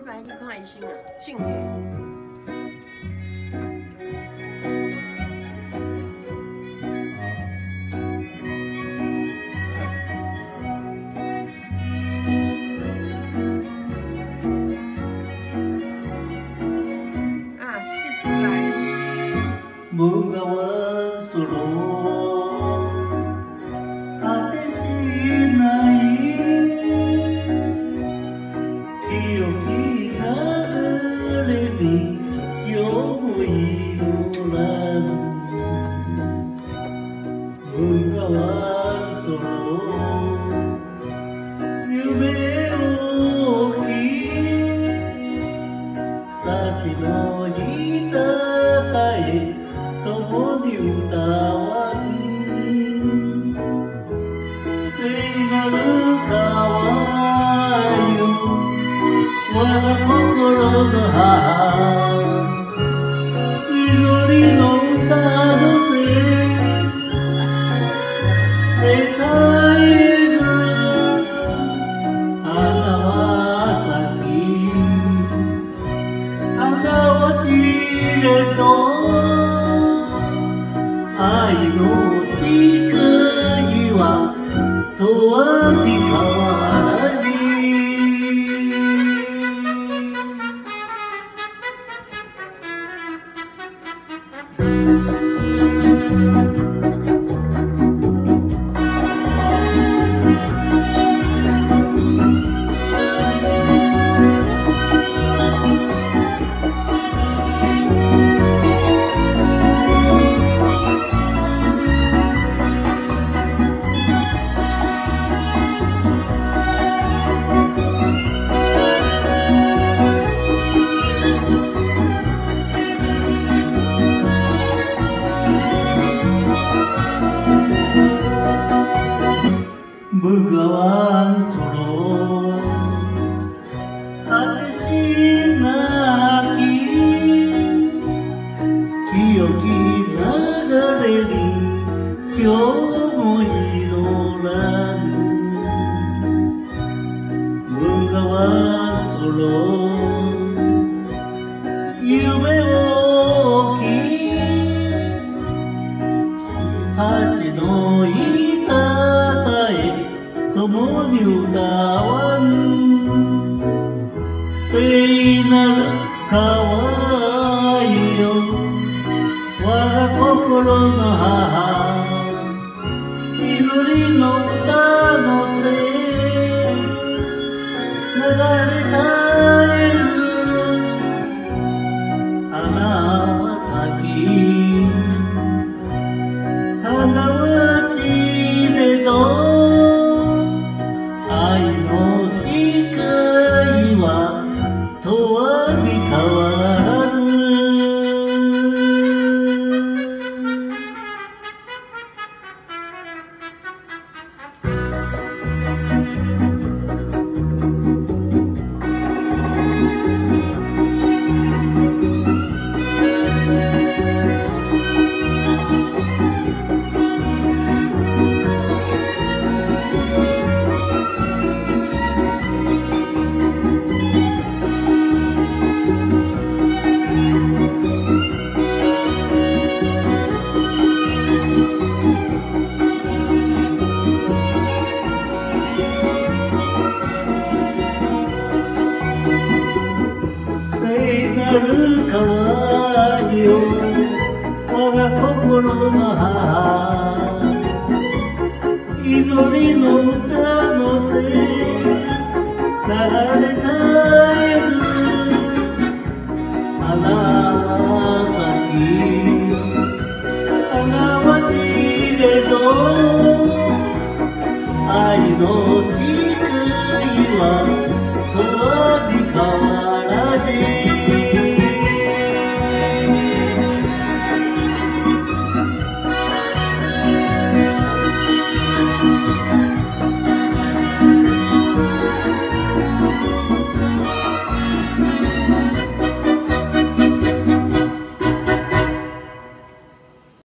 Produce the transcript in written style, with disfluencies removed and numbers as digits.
拜你开心啊，敬月。 Bungawan solo ate sinai kiyoki nagare ni kyoiroran Bungawan solo yume o ki sachi no hitakae共に歌わん聖なる川よ我が心の母祈りの歌のせ世界中花は咲き花は散れと愛の誓いは永遠に変わらずBungawan solo ate sinaki kiyoki nagare ni kyou mo iroran Bungawan solo yume o ki sachi no hitakae共に歌わん聖なる川よ我が心の母祈りの歌のせ流れ絶えず花は咲き花は散れど愛の誓いは永遠に変わらず川よ我が心の母祈りの歌のせ流れた